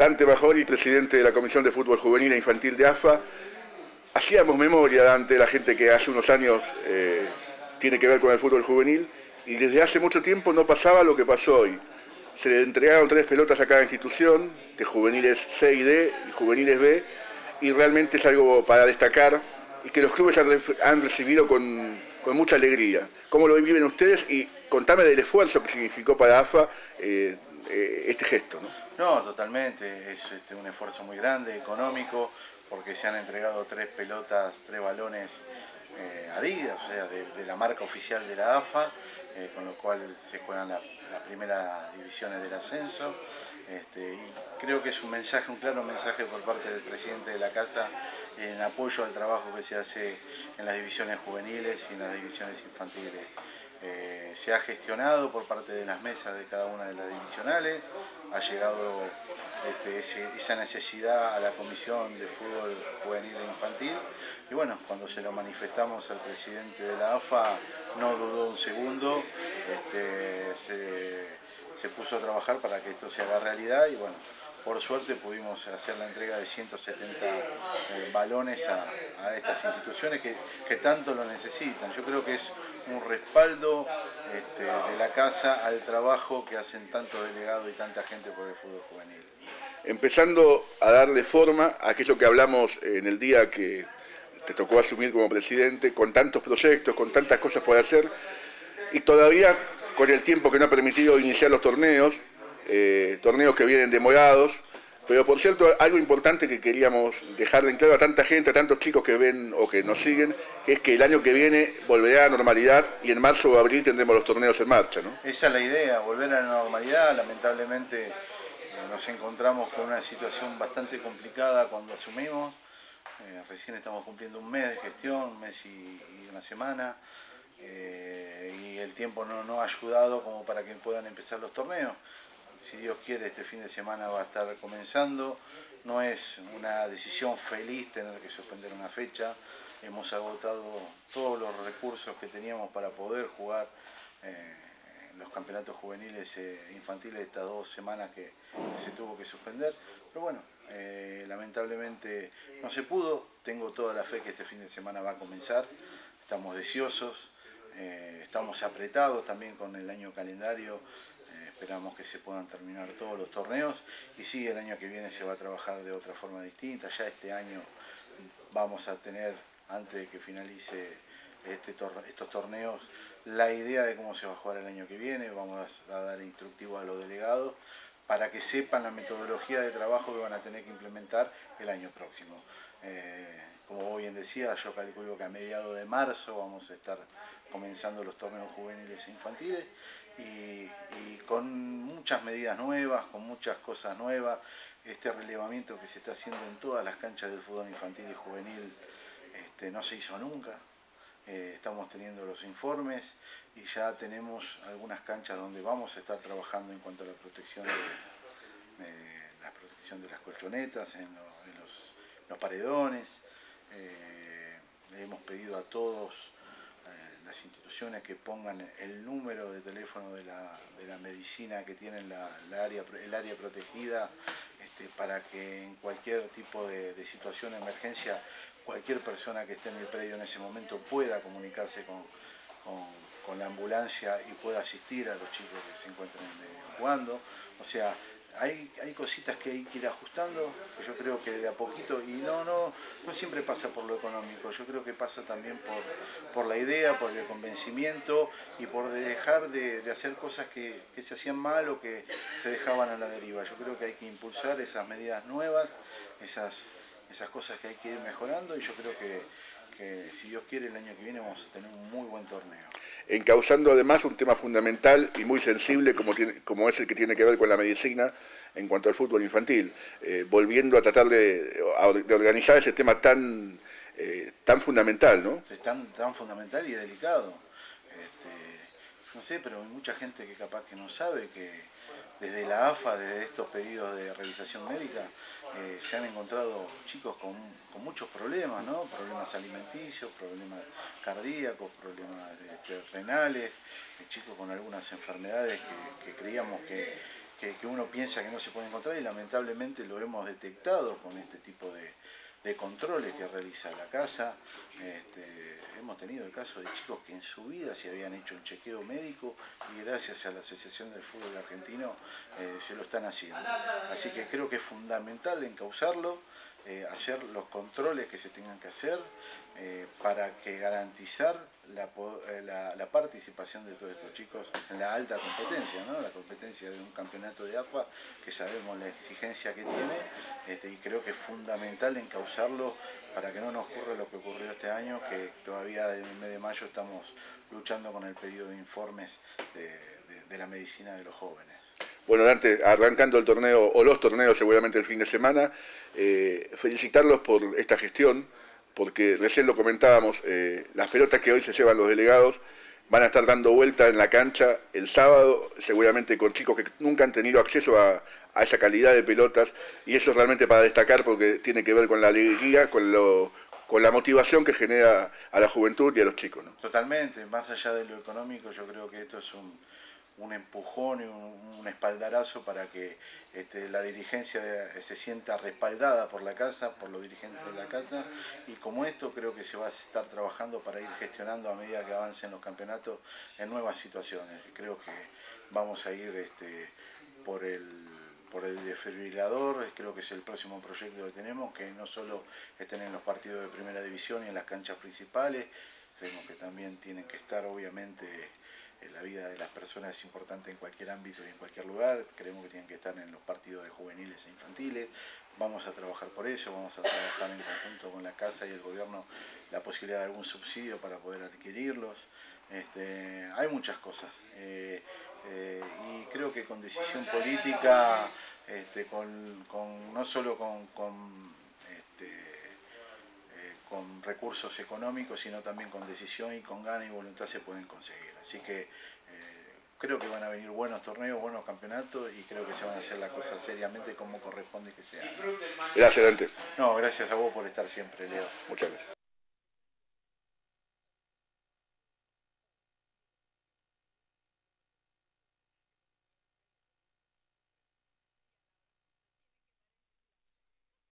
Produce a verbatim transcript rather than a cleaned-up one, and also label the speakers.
Speaker 1: Dante Majori, presidente de la Comisión de Fútbol Juvenil e Infantil de A F A. Hacíamos memoria, Dante, la gente que hace unos años eh, tiene que ver con el fútbol juvenil, y desde hace mucho tiempo no pasaba lo que pasó hoy. Se le entregaron tres pelotas a cada institución, de juveniles C y D y juveniles B, y realmente es algo para destacar y que los clubes han, han recibido con, con mucha alegría. ¿Cómo lo viven ustedes? Y contame del esfuerzo que significó para A F A eh, eh, este gesto, ¿no?
Speaker 2: No, totalmente, es este, un esfuerzo muy grande, económico, porque se han entregado tres pelotas, tres balones eh, Adidas, o sea, de, de la marca oficial de la A F A, eh, con lo cual se juegan las la primeras divisiones del ascenso. Este, y creo que es un mensaje, un claro mensaje por parte del presidente de la casa en apoyo al trabajo que se hace en las divisiones juveniles y en las divisiones infantiles. Eh, se ha gestionado por parte de las mesas de cada una de las divisionales, ha llegado este, ese, esa necesidad a la Comisión de Fútbol Juvenil e Infantil, y bueno, cuando se lo manifestamos al presidente de la A F A no dudó un segundo, este, se, se puso a trabajar para que esto se haga realidad, y bueno, por suerte pudimos hacer la entrega de ciento setenta eh, balones a, a estas instituciones que, que tanto lo necesitan. Yo creo que es un respaldo este, de la casa al trabajo que hacen tantos delegados y tanta gente por el fútbol juvenil.
Speaker 1: Empezando a darle forma a aquello que hablamos en el día que te tocó asumir como presidente, con tantos proyectos, con tantas cosas por hacer, y todavía con el tiempo que no ha permitido iniciar los torneos, eh, torneos que vienen demorados, pero por cierto, algo importante que queríamos dejarle en claro a tanta gente, a tantos chicos que ven o que nos siguen, que es que el año que viene volverá a la normalidad y en marzo o abril tendremos los torneos en marcha, ¿no?
Speaker 2: Esa es la idea, volver a la normalidad. Lamentablemente eh, nos encontramos con una situación bastante complicada cuando asumimos. Eh, recién estamos cumpliendo un mes de gestión, un mes y, y una semana, eh, y el tiempo no, no ha ayudado como para que puedan empezar los torneos. Si Dios quiere, este fin de semana va a estar comenzando. No es una decisión feliz tener que suspender una fecha. Hemos agotado todos los recursos que teníamos para poder jugar eh, los campeonatos juveniles e infantiles estas dos semanas que, que se tuvo que suspender. Pero bueno, eh, lamentablemente no se pudo. Tengo toda la fe que este fin de semana va a comenzar. Estamos deseosos, eh, estamos apretados también con el año calendario. Esperamos que se puedan terminar todos los torneos, y sí, el año que viene se va a trabajar de otra forma distinta. Ya este año vamos a tener, antes de que finalice este tor estos torneos, la idea de cómo se va a jugar el año que viene. Vamos a dar instructivos a los delegados para que sepan la metodología de trabajo que van a tener que implementar el año próximo. Eh, como bien decía, yo calculo que a mediados de marzo vamos a estar comenzando los torneos juveniles e infantiles, y, y con muchas medidas nuevas, con muchas cosas nuevas. Este relevamiento que se está haciendo en todas las canchas del fútbol infantil y juvenil este, no se hizo nunca. Eh, estamos teniendo los informes y ya tenemos algunas canchas donde vamos a estar trabajando en cuanto a la protección de, de, la protección de las colchonetas, en, lo, en los, los paredones. Eh, le hemos pedido a todos las instituciones que pongan el número de teléfono de la, de la medicina que tienen la, la área, el área protegida, este, para que en cualquier tipo de, de situación de emergencia, cualquier persona que esté en el predio en ese momento pueda comunicarse con, con, con la ambulancia y pueda asistir a los chicos que se encuentren eh, jugando. O sea, Hay, hay cositas que hay que ir ajustando, que yo creo que de a poquito, y no, no, no siempre pasa por lo económico, yo creo que pasa también por, por la idea, por el convencimiento y por dejar de, de hacer cosas que, que se hacían mal o que se dejaban a la deriva. Yo creo que hay que impulsar esas medidas nuevas, esas, esas cosas que hay que ir mejorando, y yo creo que, que si Dios quiere el año que viene vamos a tener un muy buen torneo.
Speaker 1: Encauzando además un tema fundamental y muy sensible como, tiene, como es el que tiene que ver con la medicina en cuanto al fútbol infantil, eh, volviendo a tratar de, de organizar ese tema tan, eh, tan fundamental, ¿no?
Speaker 2: Es tan, tan fundamental y delicado. Este, no sé, pero hay mucha gente que capaz que no sabe que desde la A F A, desde estos pedidos de revisación médica, eh, se han encontrado chicos con, con muchos problemas, ¿no? Problemas alimenticios, problemas cardíacos, problemas este, renales, eh, chicos con algunas enfermedades que, que creíamos que, que, que uno piensa que no se puede encontrar y lamentablemente lo hemos detectado con este tipo de, de controles que realiza la casa. Este, hemos tenido el caso de chicos que en su vida se habían hecho un chequeo médico y gracias a la Asociación del Fútbol Argentino eh, se lo están haciendo. Así que creo que es fundamental encauzarlo, eh, hacer los controles que se tengan que hacer eh, para que garantizar la, la, la participación de todos estos chicos en la alta competencia, ¿no? La competencia de un campeonato de A F A, que sabemos la exigencia que tiene, este, y creo que es fundamental encauzarlo para que no nos ocurra lo que ocurrió este año, que todavía en el mes de mayo estamos luchando con el pedido de informes de, de, de la medicina de los jóvenes.
Speaker 1: Bueno, Dante, arrancando el torneo, o los torneos seguramente el fin de semana, eh, felicitarlos por esta gestión, porque recién lo comentábamos, eh, las pelotas que hoy se llevan los delegados van a estar dando vuelta en la cancha el sábado, seguramente con chicos que nunca han tenido acceso a, a esa calidad de pelotas, y eso es realmente para destacar porque tiene que ver con la alegría, con, lo, con la motivación que genera a la juventud y a los chicos, ¿no?
Speaker 2: Totalmente, más allá de lo económico, yo creo que esto es un, un empujón y un, un espaldarazo para que este, la dirigencia se sienta respaldada por la casa, por los dirigentes de la casa, y como esto creo que se va a estar trabajando para ir gestionando a medida que avancen los campeonatos en nuevas situaciones. Creo que vamos a ir este, por el por el desfibrilador, creo que es el próximo proyecto que tenemos, que no solo estén en los partidos de primera división y en las canchas principales, creemos que también tienen que estar, obviamente, en la vida de las personas es importante en cualquier ámbito y en cualquier lugar, creemos que tienen que estar en los partidos de juveniles e infantiles. Vamos a trabajar por eso, vamos a trabajar en conjunto con la casa y el gobierno la posibilidad de algún subsidio para poder adquirirlos. Este, hay muchas cosas. Eh, Eh, y creo que con decisión política, este, con, con, no solo con, con, este, eh, con recursos económicos, sino también con decisión y con ganas y voluntad se pueden conseguir. Así que eh, creo que van a venir buenos torneos, buenos campeonatos y creo que se van a hacer las cosas seriamente como corresponde que se hagan.
Speaker 1: Gracias, Dante.
Speaker 2: No, gracias a vos por estar siempre, Leo.
Speaker 1: Muchas gracias.